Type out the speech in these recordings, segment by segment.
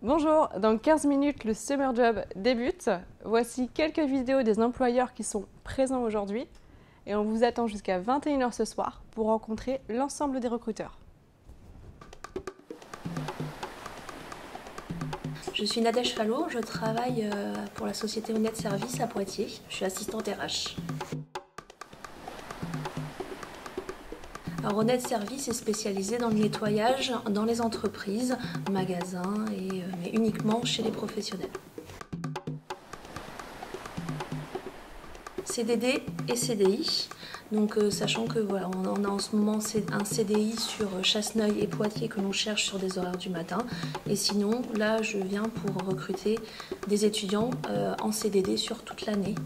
Bonjour, dans 15 minutes, le Summer Job débute. Voici quelques vidéos des employeurs qui sont présents aujourd'hui et on vous attend jusqu'à 21 h ce soir pour rencontrer l'ensemble des recruteurs. Je suis Nadège Fallot, je travaille pour la société Honnête Service à Poitiers. Je suis assistante RH. Alors, Honnête Service est spécialisé dans le nettoyage dans les entreprises, magasins, mais uniquement chez les professionnels. CDD et CDI. Donc, sachant que voilà, on a en ce moment un CDI sur Chasseneuil et Poitiers que l'on cherche sur des horaires du matin. Et sinon, là, je viens pour recruter des étudiants en CDD sur toute l'année.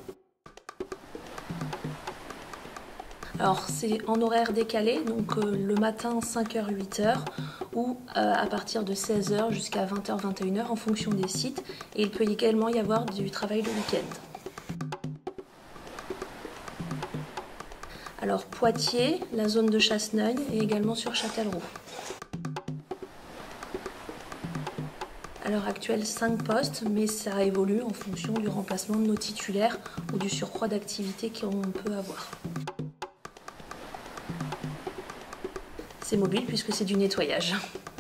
Alors, c'est en horaire décalé, donc le matin 5h, 8h ou à partir de 16h jusqu'à 20h, 21h en fonction des sites. Et il peut également y avoir du travail le week-end. Alors Poitiers, la zone de Chasseneuil et également sur Châtellerault. À l'heure actuelle, 5 postes, mais ça évolue en fonction du remplacement de nos titulaires ou du surcroît d'activité qu'on peut avoir. C'est mobile puisque c'est du nettoyage.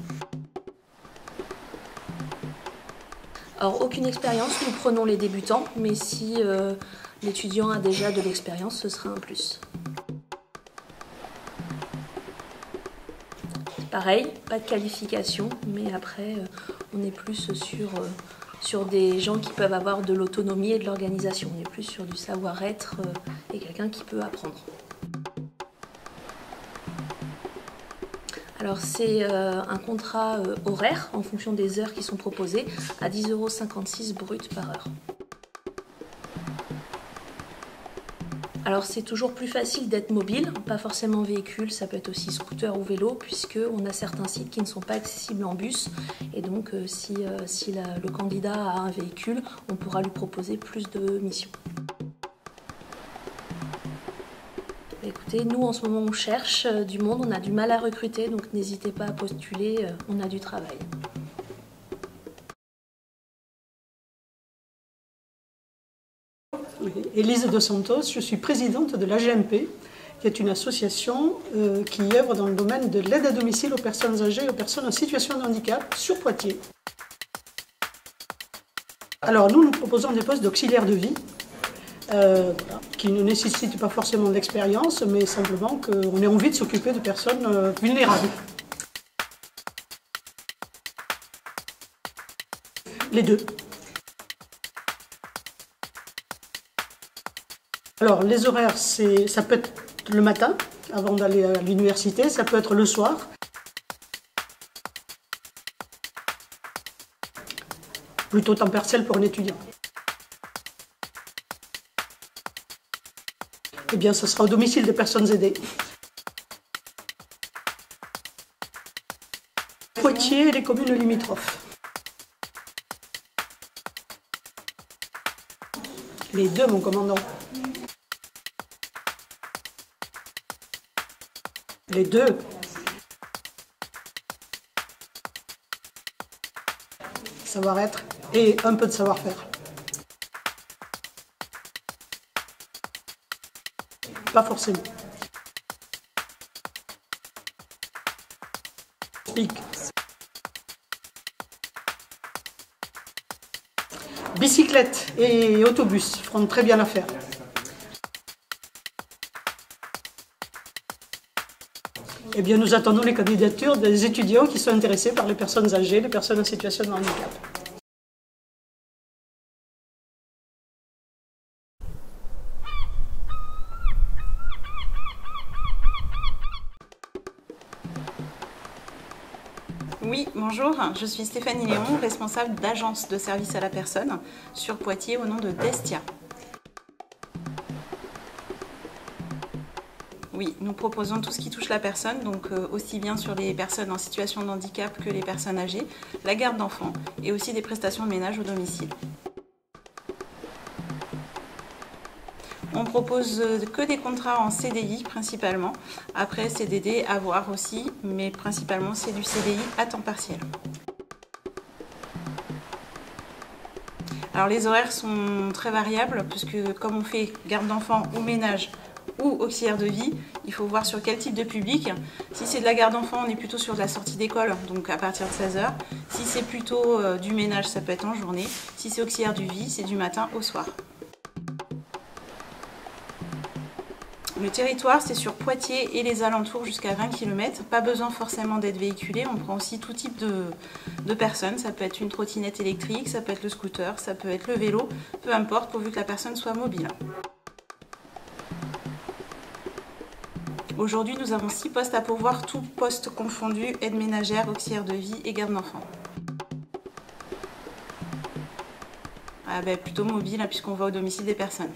Alors aucune expérience, nous prenons les débutants, mais si l'étudiant a déjà de l'expérience, ce sera un plus. Pareil, pas de qualification, mais après on est plus sur des gens qui peuvent avoir de l'autonomie et de l'organisation. On est plus sur du savoir-être et quelqu'un qui peut apprendre. Alors c'est un contrat horaire en fonction des heures qui sont proposées à 10,56 € brut par heure. Alors c'est toujours plus facile d'être mobile, pas forcément véhicule, ça peut être aussi scooter ou vélo puisqu'on a certains sites qui ne sont pas accessibles en bus et donc si le candidat a un véhicule, on pourra lui proposer plus de missions. Écoutez, nous en ce moment on cherche du monde, on a du mal à recruter, donc n'hésitez pas à postuler, on a du travail. Oui. Élise Dos Santos, je suis présidente de l'AGMP, qui est une association qui œuvre dans le domaine de l'aide à domicile aux personnes âgées et aux personnes en situation de handicap sur Poitiers. Alors nous proposons des postes d'auxiliaire de vie, qui ne nécessitent pas forcément d'expérience, mais simplement qu'on ait envie de s'occuper de personnes vulnérables. Les deux. Alors les horaires, ça peut être le matin, avant d'aller à l'université, ça peut être le soir. Plutôt temps partiel pour un étudiant. Eh bien, ce sera au domicile des personnes aidées. Poitiers et les communes limitrophes. Les deux, mon commandant. Les deux. Savoir-être et un peu de savoir-faire. Pas forcément. Bicyclette et autobus feront très bien l'affaire. Eh bien, nous attendons les candidatures des étudiants qui sont intéressés par les personnes âgées, les personnes en situation de handicap. Oui, bonjour, je suis Stéphanie Léon, responsable d'agence de service à la personne sur Poitiers au nom de Destia. Oui, nous proposons tout ce qui touche la personne, donc aussi bien sur les personnes en situation de handicap que les personnes âgées, la garde d'enfants et aussi des prestations de ménage au domicile. On propose que des contrats en CDI principalement. Après CDD à voir aussi, mais principalement c'est du CDI à temps partiel. Alors les horaires sont très variables puisque comme on fait garde d'enfants ou ménage ou auxiliaire de vie, il faut voir sur quel type de public. Si c'est de la garde d'enfants, on est plutôt sur de la sortie d'école, donc à partir de 16 h. Si c'est plutôt du ménage, ça peut être en journée. Si c'est auxiliaire de vie, c'est du matin au soir. Le territoire, c'est sur Poitiers et les alentours jusqu'à 20 km. Pas besoin forcément d'être véhiculé. On prend aussi tout type de personnes. Ça peut être une trottinette électrique, ça peut être le scooter, ça peut être le vélo, peu importe, pourvu que la personne soit mobile. Aujourd'hui, nous avons 6 postes à pourvoir, tous postes confondus, aide ménagère, auxiliaire de vie et garde d'enfants. Plutôt mobile, puisqu'on va au domicile des personnes.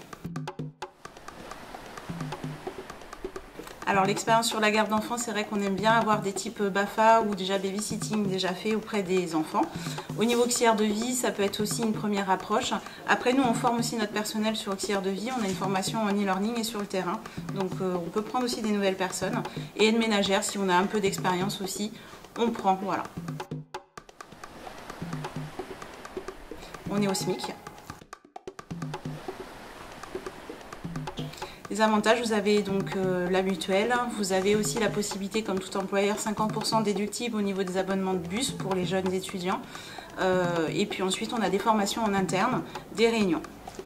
Alors l'expérience sur la garde d'enfants, c'est vrai qu'on aime bien avoir des types BAFA ou déjà babysitting déjà fait auprès des enfants. Au niveau auxiliaire de vie, ça peut être aussi une première approche. Après nous, on forme aussi notre personnel sur auxiliaire de vie. On a une formation en e-learning et sur le terrain. Donc on peut prendre aussi des nouvelles personnes. Et aide ménagère, si on a un peu d'expérience aussi, on prend. Voilà. On est au SMIC. Les avantages, vous avez donc la mutuelle, vous avez aussi la possibilité, comme tout employeur, 50% déductible au niveau des abonnements de bus pour les jeunes étudiants. Et puis ensuite, on a des formations en interne, des réunions.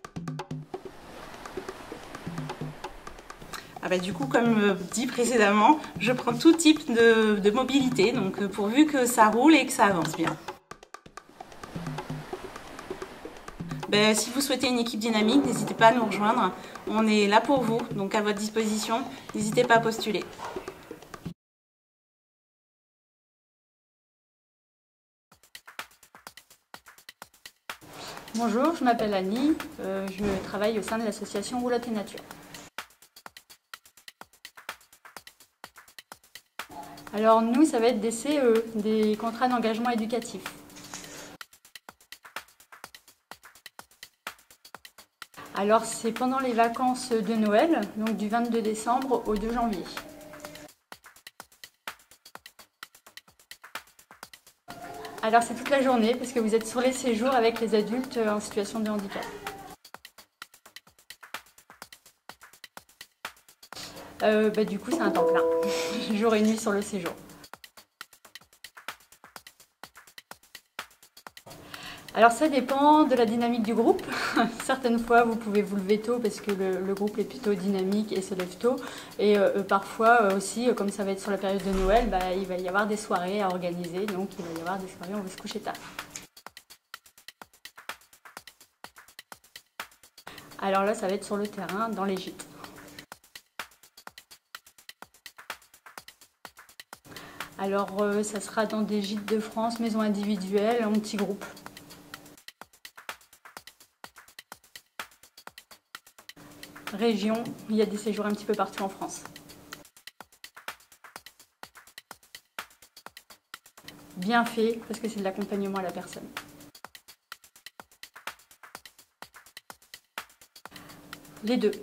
Du coup, comme dit précédemment, je prends tout type de mobilité, donc pourvu que ça roule et que ça avance bien. Si vous souhaitez une équipe dynamique, n'hésitez pas à nous rejoindre. On est là pour vous, donc à votre disposition. N'hésitez pas à postuler. Bonjour, je m'appelle Annie. Je travaille au sein de l'association Roulotte et Nature. Alors nous, ça va être des CE, des contrats d'engagement éducatif. Alors c'est pendant les vacances de Noël, donc du 22 décembre au 2 janvier. Alors c'est toute la journée parce que vous êtes sur les séjours avec les adultes en situation de handicap. Du coup c'est un temps plein, jour et nuit sur le séjour. Alors ça dépend de la dynamique du groupe. Certaines fois vous pouvez vous lever tôt parce que le groupe est plutôt dynamique et se lève tôt. Et parfois aussi, comme ça va être sur la période de Noël, il va y avoir des soirées à organiser. Donc il va y avoir des soirées, on va se coucher tard. Alors là ça va être sur le terrain, dans les gîtes. Alors ça sera dans des gîtes de France, maisons individuelles, en petits groupes. Région, il y a des séjours un petit peu partout en France. Bien fait, parce que c'est de l'accompagnement à la personne. Les deux.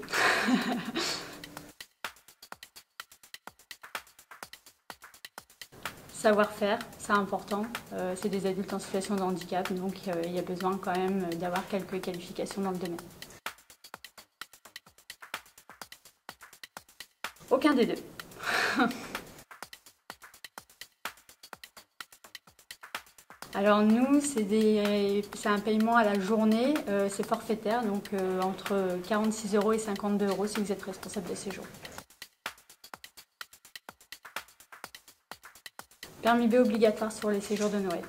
Savoir-faire, c'est important. C'est des adultes en situation de handicap, donc il y a besoin quand même d'avoir quelques qualifications dans le domaine. Aucun des deux. Alors nous, c'est un paiement à la journée, c'est forfaitaire, donc entre 46 € et 52 € si vous êtes responsable de séjour. Permis B obligatoire sur les séjours de Noël.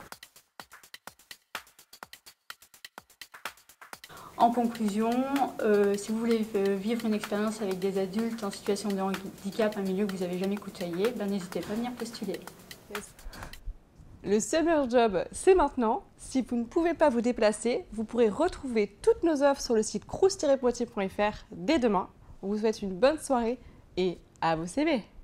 En conclusion, si vous voulez vivre une expérience avec des adultes en situation de handicap, un milieu que vous n'avez jamais côtoyé, n'hésitez pas à venir postuler. Yes. Le Summer Job, c'est maintenant. Si vous ne pouvez pas vous déplacer, vous pourrez retrouver toutes nos offres sur le site crous-poitiers.fr dès demain. On vous souhaite une bonne soirée et à vos CV.